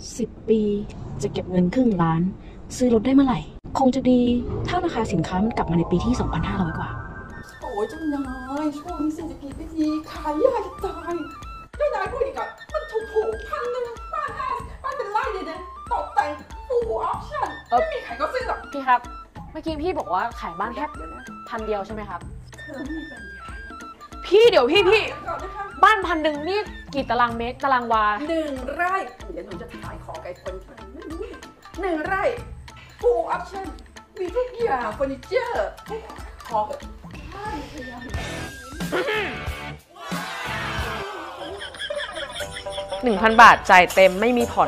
10 ปีจะเก็บเงินครึ่งล้านซื้อรถได้เมื่อไหร่คงจะดีถ้าราคาสินค้ามันกลับมาในปีที่ 2,500 กว่าโอ้ยเจ้านายช่วงนี้เศรษฐกิจไม่ดีขายยากจะตายเจ้านายพูดอีกอะมันถูก1,000บ้านเป็นไร่เลยนะตกแต่งฟูลออปชั่นไม่มีใครก็ซื้อหรอกพี่ครับเมื่อกี้พี่บอกว่าขายบ้านแค่1,000 เดียวใช่ไหมครับพี่เดี๋ยวพี่บ้าน1,000นี่กี่ตารางเมตรตารางวา 1 ไร่เดี๋ยวหนูจะขายของไกลคนไม่รู้1 ไร่ฟูลออปชั่นมีทุกอย่างเฟอร์นิเจอร์พอเถอะ 1,000 บาทจ่ายเต็มไม่มีผ่อน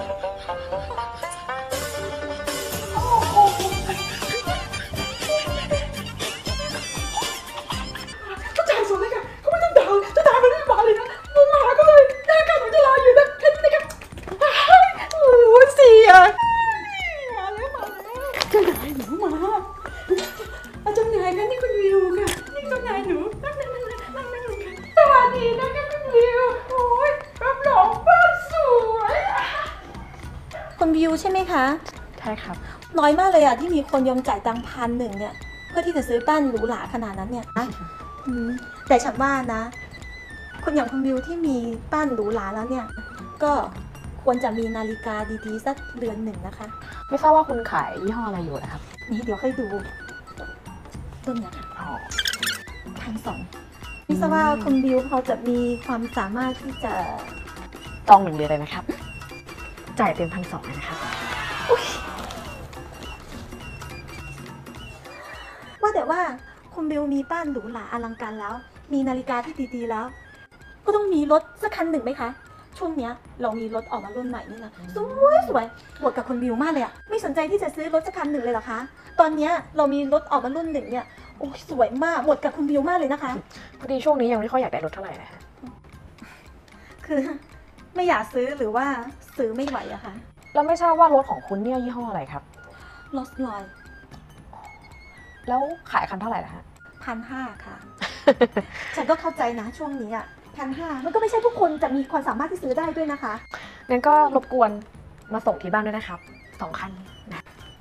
ก็จ่ายส่วนเลยค่ะเขาไม่ต้องด่าจะด่ามันไม่มาเลยนะมึงมาหาก็เลยหน้าการหนูจะรออยู่นะแค่นี้นะครับโอ้ยเสียมาแล้วเจ้านายหนูมาเจ้านายคะนี่คุณวิวค่ะนี่เจ้านายหนูนั่งสวัสดีนะคะคุณวิวโอ้ยรับรองบ้านสวยคุณวิวใช่ไหมคะใช่ครับน้อยมากเลยอะที่มีคนยอมจ่ายตังค์1,000เนี่ยเพื่อที่จะซื้อบ้านหรูหราขนาดนั้นเนี่ยแต่ฉันว่านะคนอย่างคุณวิวที่มีบ้านหรูหราแล้วเนี่ยก็ควรจะมีนาฬิกาดีๆสักเรือนหนึ่งนะคะไม่ทราบว่าคุณขายยี่ห้ออะไรอยู่นะครับนี่เดี๋ยวให้ดูต้นเนี่ยค่ะ1,200ไม่ทราบว่าคุณวิวเขาจะมีความสามารถที่จะจอง1 เดือนเลยนะครับจ่ายเต็ม1,200เลยนะครับว่าแต่ว่าคุณวิวมีบ้านหรูหราอลังการแล้วมีนาฬิกาที่ดีๆแล้วก็ต้องมีรถสักคันหนึ่งไหมคะช่วงเนี้ยเรามีรถออกมารุ่นใหม่นี่นะสวยบวกกับคุณวิวมากเลยอะไม่สนใจที่จะซื้อรถสักคันหนึ่งเลยเหรอคะตอนเนี้ยเรามีรถออกมารุ่นหนึ่งเนี่ยโอ้สวยมากหมดกับคุณวิวมากเลยนะคะพอดีช่วงนี้ยังไม่ค่อยอยากได้รถเท่าไหร่เลยคือไม่อยากซื้อหรือว่าซื้อไม่ไหวอะคะแล้วไม่ทราบว่ารถของคุณเนี่ยยี่ห้ออะไรครับรถลอยแล้วขายคันเท่าไหร่ล่ะฮะ 1,500ค่ะ ฉันก็เข้าใจนะช่วงนี้อ่ะ1,500มันก็ไม่ใช่ทุกคนจะมีความสามารถที่ซื้อได้ด้วยนะคะงั้นก็รบกวนมาส่งที่บ้านด้วยนะครับ2 คันนะ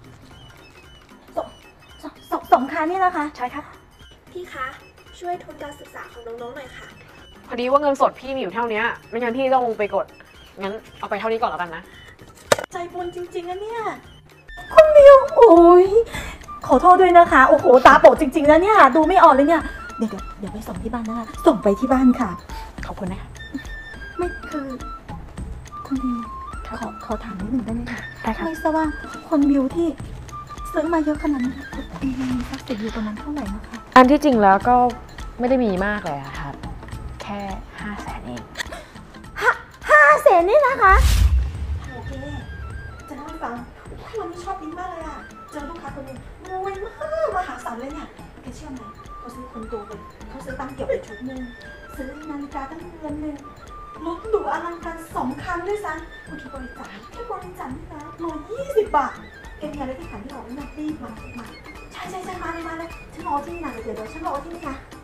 2 คันนี่นะคะใช่ครับพี่คะช่วยทุนการศึกษาของน้องๆหน่อยค่ะพอดีว่าเงินสดพี่มีอยู่เท่านี้ไม่งั้นพี่ต้องลงไปกดงั้นเอาไปเท่านี้ก่อนแล้วกันนะใจบุญจริงๆนะเนี่ยคุณมิวโอ้ยขอโทษด้วยนะคะโอ้โหตาโปะจริงๆนะเนี่ยดูไม่ออกเลยเนี่ยเดี๋ยวไปส่งที่บ้านนะคะส่งไปที่บ้านค่ะขอบคุณนะคะไม่คือคุณมิวขอถามนิดหนึ่งได้ไหมคะได้ค่ะไม่ทราบว่าคนมิวที่ซื้อมาเยอะขนาดนี้มีทรัพย์สินอยู่ประมาณเท่าไหร่นะคะอันที่จริงแล้วก็ไม่ได้มีมากเลยครับแค่500,000เอง 500,000นี่นะคะโอเคจะเล่าให้ฟังวันนี้ชอบดีมากเลยอ่ะเจอลูกค้าคนนึงรวยมากมหาศาลเลยเนี่ยแกเชื่อไหมเขาซื้อคนโตไปเขาซื้อตั้งเกี่ยวกับชุดนึงซื้อนาฬิกาตั้งเรือนนึงรถหรูอลังการ2 คันด้วยซ้ำคุณคิดบริจาคแค่บริจาคนี่นะ120 บาทแกมีอะไรที่ขายที่ออกนี่นะรีบมาใช่มาเลยฉันรอที่นี่นะเดี๋ยวฉันรอที่นี่นะ